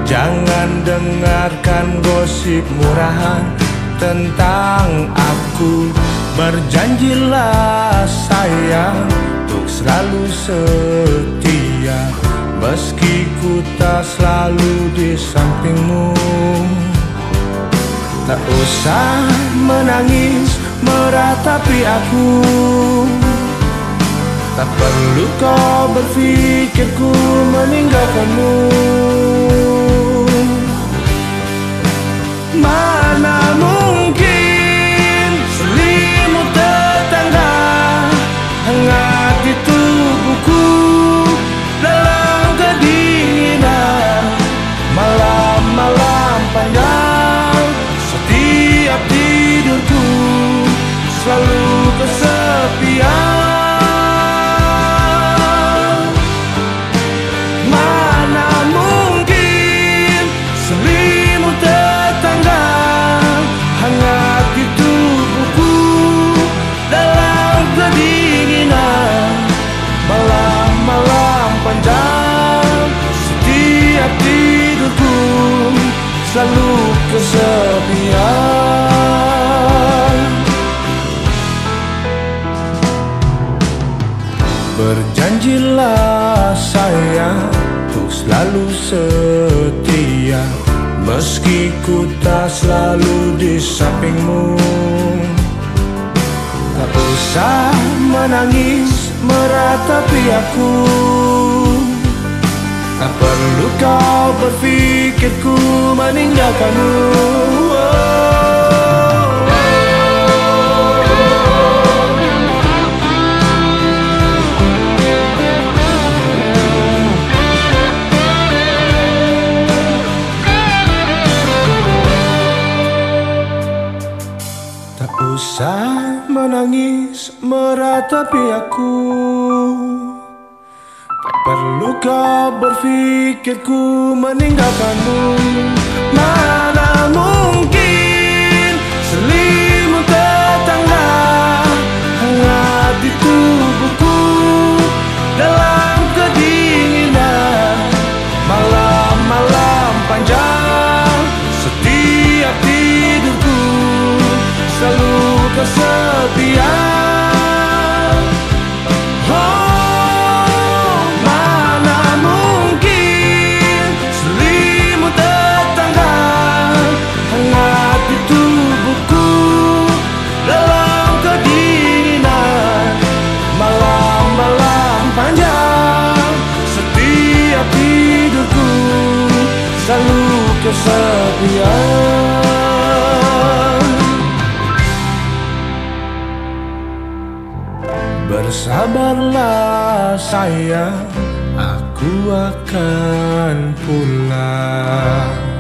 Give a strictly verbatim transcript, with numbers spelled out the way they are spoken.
Jangan dengarkan gosip murahan tentang aku. Berjanjilah sayang untuk selalu setia, meski ku tak selalu di sampingmu. Tak usah menangis meratapi aku, tak perlu kau berpikir ku meninggalkanmu. Mana mungkin selimut tetangga hangat di tubuhku dalam kedinginan malam-malam panjang. Setiap tidurku selalu kesepian. Selalu kesepian. Berjanjilah sayang untuk selalu setia, meski ku tak selalu di sampingmu. Tak usah menangis meratapi aku, tak perlu kau berpikir ku meninggalkanmu. Tak usah menangis meratapi aku, tak perlu kau berpikir ku meninggalkanmu. Mana mungkin selimut tetangga hangat di tubuhku dalam kedinginan malam-malam panjang. Setiap tidurku selalu kesepian. Selalu kesepian. Bersabarlah sayang, aku akan pulang.